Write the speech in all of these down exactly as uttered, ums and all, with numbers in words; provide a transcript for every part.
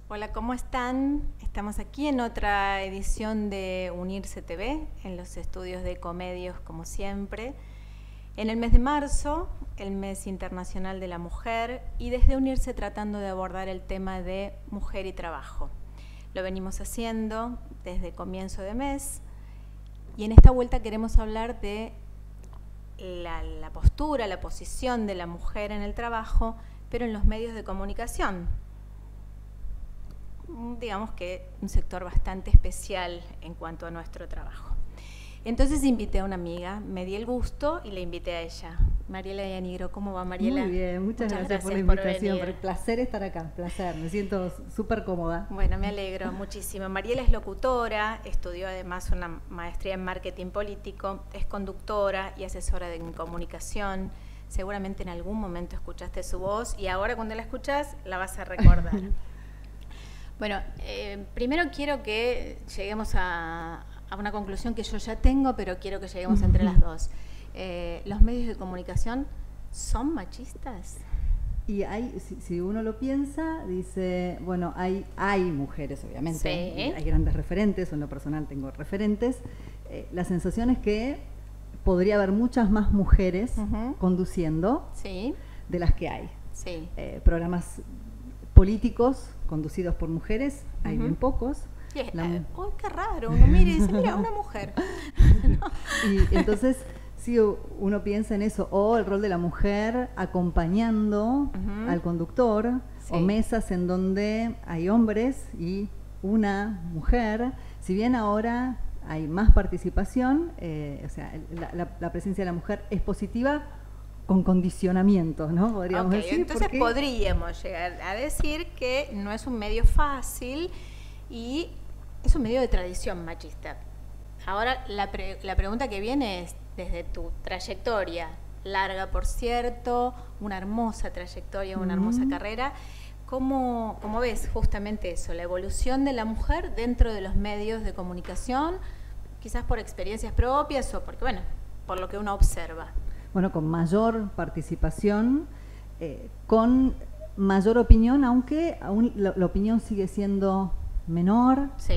Hola, ¿cómo están? Estamos aquí en otra edición de Unirse T V, en los estudios de Ecomedios, como siempre, en el mes de marzo, el mes internacional de la mujer, y desde Unirse tratando de abordar el tema de mujer y trabajo. Lo venimos haciendo desde comienzo de mes, y en esta vuelta queremos hablar de la, la postura, la posición de la mujer en el trabajo, pero en los medios de comunicación. Digamos que un sector bastante especial en cuanto a nuestro trabajo. Entonces invité a una amiga, me di el gusto y le invité a ella. Mariela Yanigro, ¿cómo va, Mariela? Muy bien, muchas, muchas gracias, gracias por la invitación, por, por el placer estar acá, placer, me siento súper cómoda. Bueno, me alegro muchísimo. Mariela es locutora, estudió además una maestría en marketing político, es conductora y asesora de comunicación. Seguramente en algún momento escuchaste su voz y ahora cuando la escuchas la vas a recordar. Bueno, eh, primero quiero que lleguemos a, a una conclusión que yo ya tengo, pero quiero que lleguemos entre las dos. Eh, ¿Los medios de comunicación son machistas? Y hay, si, si uno lo piensa, dice, bueno, hay, hay mujeres, obviamente, sí. Hay grandes referentes, en lo personal tengo referentes. Eh, la sensación es que podría haber muchas más mujeres uh-huh. conduciendo sí. de las que hay. Sí. Eh, programas políticos conducidos por mujeres, uh-huh. hay bien pocos. Yeah. La... ¡Oh, qué raro! Uno mira y dice, mira, una mujer. No. Y entonces, si uno piensa en eso, o el rol de la mujer acompañando uh-huh. al conductor, sí. o mesas en donde hay hombres y una mujer, si bien ahora hay más participación, eh, o sea, la, la, la presencia de la mujer es positiva, con condicionamientos, ¿no? Podríamos okay, decir. Entonces porque... podríamos llegar a decir que no es un medio fácil y es un medio de tradición machista. Ahora la, pre la pregunta que viene es, desde tu trayectoria, larga por cierto, una hermosa trayectoria, una mm. hermosa carrera, ¿cómo, ¿cómo ves justamente eso, la evolución de la mujer dentro de los medios de comunicación, quizás por experiencias propias o porque, bueno, por lo que uno observa? Bueno, con mayor participación, eh, con mayor opinión, aunque aún la, la opinión sigue siendo menor. Sí.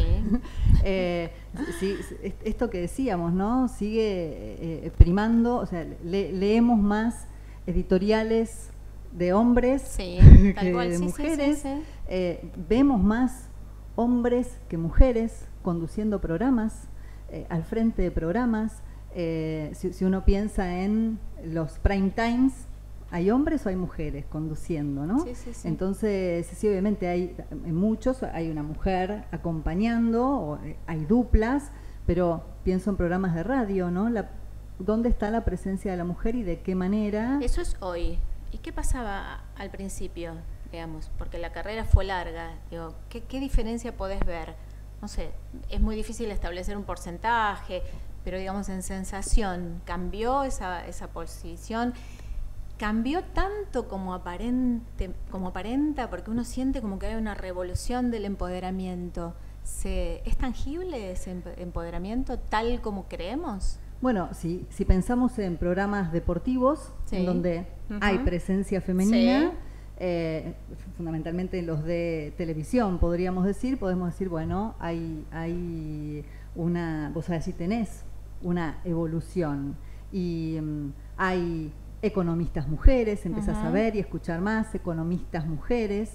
eh, sí. Esto que decíamos, ¿no? Sigue eh, primando, o sea, le, leemos más editoriales de hombres sí, que tal cual. de sí, mujeres. Sí, sí, sí. Eh, vemos más hombres que mujeres conduciendo programas, eh, al frente de programas. Eh, si, si uno piensa en los prime times, ¿hay hombres o hay mujeres conduciendo, no? Sí, sí, sí. Entonces, sí, obviamente hay en muchos, hay una mujer acompañando, o hay duplas, pero pienso en programas de radio, ¿no? La, ¿dónde está la presencia de la mujer y de qué manera? Eso es hoy. ¿Y qué pasaba al principio, digamos? Porque la carrera fue larga. Digo, ¿qué, qué diferencia podés ver? No sé, es muy difícil establecer un porcentaje, pero digamos en sensación, ¿cambió esa, esa posición? ¿Cambió tanto como, aparente, como aparenta? Porque uno siente como que hay una revolución del empoderamiento. ¿Se, ¿Es tangible ese empoderamiento tal como creemos? Bueno, si, si pensamos en programas deportivos, sí. en donde uh-huh. hay presencia femenina, sí. eh, fundamentalmente en los de televisión, podríamos decir, podemos decir, bueno, hay, hay una, vos sabés si tenés una evolución y um, hay economistas mujeres, empezás uh-huh. a ver y escuchar más economistas mujeres.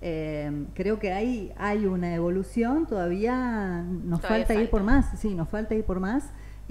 Eh, creo que hay, hay una evolución, todavía nos todavía falta, falta ir por más, sí, nos falta ir por más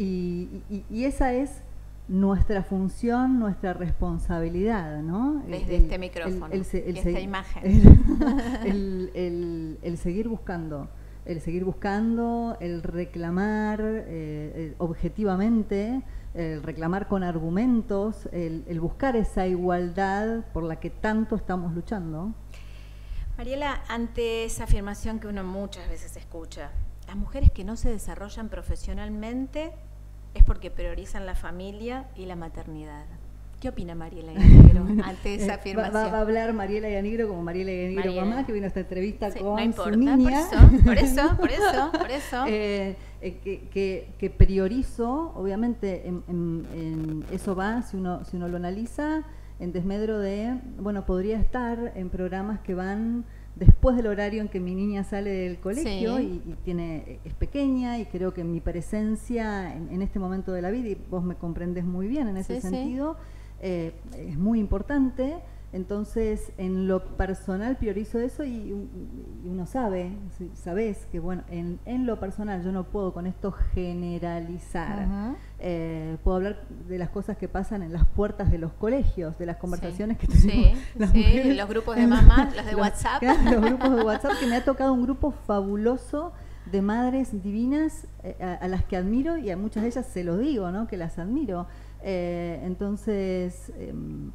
y, y, y esa es nuestra función, nuestra responsabilidad, ¿no? Desde el, este micrófono el, el, el, y el, esta imagen. El, el, el, el seguir buscando. El seguir buscando, el reclamar eh, objetivamente, el reclamar con argumentos, el, el buscar esa igualdad por la que tanto estamos luchando. Mariela, ante esa afirmación que uno muchas veces escucha, las mujeres que no se desarrollan profesionalmente es porque priorizan la familia y la maternidad. ¿Qué opina Mariela Yanigro ante esa afirmación? Va, va a hablar Mariela Yanigro como Mariela Yanigro Mariela. Mamá, que vino a esta entrevista sí, con no importa, su niña. Por eso, por eso, por eso. Por eso. eh, eh, que, que, que priorizo, obviamente, en, en, en eso va, si uno, si uno lo analiza, en desmedro de, bueno, podría estar en programas que van después del horario en que mi niña sale del colegio, sí. y, y tiene, es pequeña, y creo que mi presencia en, en este momento de la vida, y vos me comprendés muy bien en ese sí, sentido, sí. eh, es muy importante. Entonces, en lo personal priorizo eso, y, y uno sabe, sabés que, bueno, en, en lo personal yo no puedo con esto generalizar. Uh-huh. eh, puedo hablar de las cosas que pasan en las puertas de los colegios, de las conversaciones sí. que tenemos sí, las sí, mujeres. Los grupos de mamás, los de WhatsApp. Los, los grupos de WhatsApp, que me ha tocado un grupo fabuloso de madres divinas eh, a, a las que admiro, y a muchas de ellas se lo digo, ¿no? Que las admiro. Eh, entonces... Eh,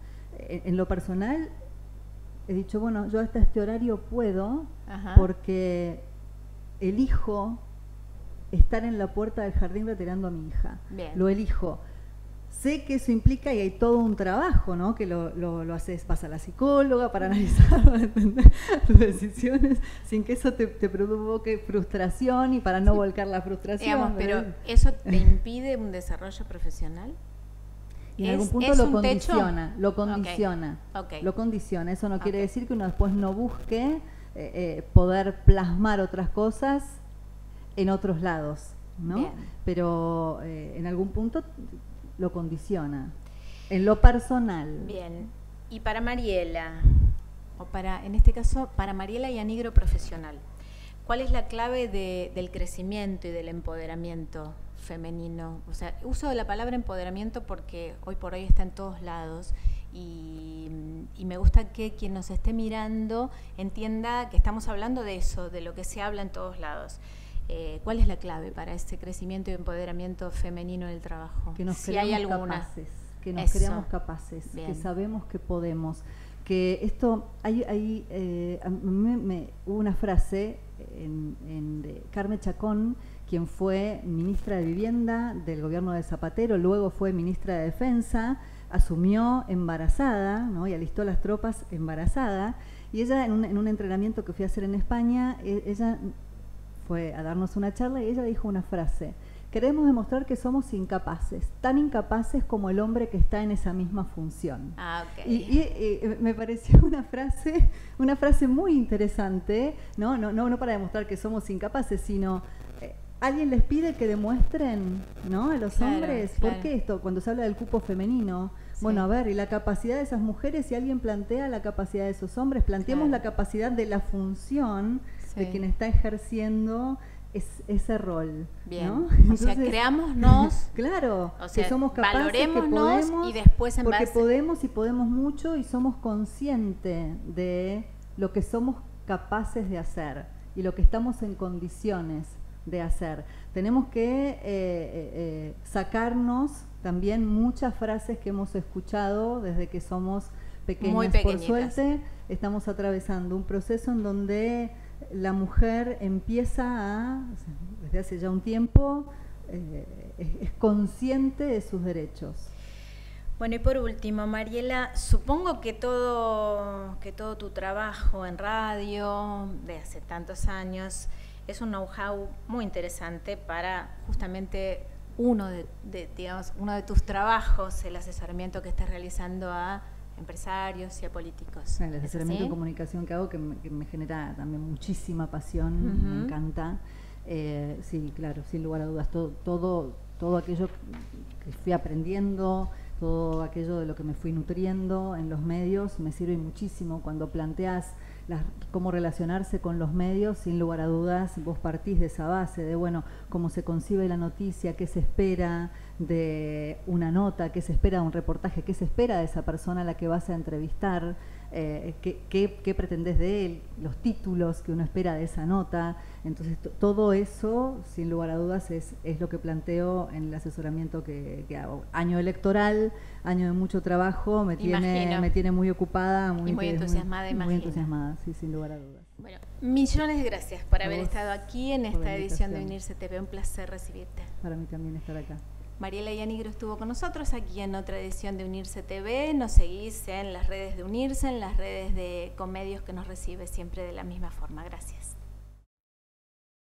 en lo personal he dicho, bueno, yo hasta este horario puedo, Ajá. porque elijo estar en la puerta del jardín retirando a mi hija. Bien. Lo elijo. Sé que eso implica, y hay todo un trabajo, ¿no? Que lo, lo, lo haces, vas a la psicóloga para analizar, para entender tus decisiones, sin que eso te, te provoque frustración, y para no volcar la frustración. Digamos, pero ¿eso te impide un desarrollo profesional? Y en algún punto lo condiciona, lo condiciona, okay. Okay. lo condiciona. Eso no okay. quiere decir que uno después no busque eh, eh, poder plasmar otras cosas en otros lados, ¿no? Bien. Pero eh, en algún punto lo condiciona. En lo personal. Bien. Y para Mariela, o para, en este caso, para Mariela y Anigro profesional, ¿cuál es la clave de, del crecimiento y del empoderamiento femenino? O sea, uso la palabra empoderamiento porque hoy por hoy está en todos lados, y, y me gusta que quien nos esté mirando entienda que estamos hablando de eso, de lo que se habla en todos lados. Eh, ¿Cuál es la clave para ese crecimiento y empoderamiento femenino del trabajo? Que nos si creamos hay alguna. capaces, que nos Eso. creamos capaces, Bien. que sabemos que podemos. Que esto, hay, hay eh, a mí me, hubo una frase en, en de Carmen Chacón, quien fue ministra de Vivienda del gobierno de Zapatero, luego fue ministra de Defensa, asumió embarazada, ¿no? Y alistó las tropas embarazada, y ella en un, en un entrenamiento que fui a hacer en España, e, ella fue a darnos una charla, y ella dijo una frase: queremos demostrar que somos incapaces, tan incapaces como el hombre que está en esa misma función. Ah, okay. Y, y, y me pareció una frase, una frase muy interesante, ¿no? No, no, no para demostrar que somos incapaces, sino eh, alguien les pide que demuestren, ¿no? A los claro, hombres, claro. ¿por qué esto? Cuando se habla del cupo femenino, sí. bueno, a ver, y la capacidad de esas mujeres, si alguien plantea la capacidad de esos hombres, planteemos claro. la capacidad de la función sí. de quien está ejerciendo Es, ese rol, Bien. ¿no? O Entonces, sea, creámonos, claro, o sea, que somos capaces, valorémonos, que podemos, y después en porque base... podemos y podemos mucho, y somos conscientes de lo que somos capaces de hacer y lo que estamos en condiciones de hacer. Tenemos que eh, eh, eh, sacarnos también muchas frases que hemos escuchado desde que somos pequeñas. Muy Por suerte, estamos atravesando un proceso en donde la mujer empieza a, desde hace ya un tiempo, eh, es, es consciente de sus derechos. Bueno, y por último, Mariela, supongo que todo, que todo tu trabajo en radio de hace tantos años es un know-how muy interesante para justamente uno de, de, digamos, uno de tus trabajos, el asesoramiento que estás realizando a empresarios y a políticos. El asesoramiento en comunicación que hago, que me, que me genera también muchísima pasión, uh-huh. me encanta. Eh, sí, claro, sin lugar a dudas, todo, todo, todo aquello que fui aprendiendo, todo aquello de lo que me fui nutriendo en los medios, me sirve muchísimo. Cuando planteas las, cómo relacionarse con los medios, sin lugar a dudas, vos partís de esa base, de bueno, cómo se concibe la noticia, qué se espera de una nota, qué se espera de un reportaje, qué se espera de esa persona a la que vas a entrevistar, eh, qué, qué, qué pretendés de él, los títulos que uno espera de esa nota. Entonces todo eso, sin lugar a dudas, es, es lo que planteo en el asesoramiento que, que hago. Año electoral, año de mucho trabajo, me tiene, me tiene muy ocupada, muy, y muy entusiasmada, muy, muy entusiasmada, sí, sin lugar a dudas. Bueno, millones de gracias por haber estado aquí en esta edición de Unirse T V, un placer recibirte. Para mí también estar acá. Mariela Yanigro estuvo con nosotros aquí en otra edición de Unirse T V. Nos seguís en las redes de Unirse, en las redes de Comedios, que nos recibe siempre de la misma forma. Gracias.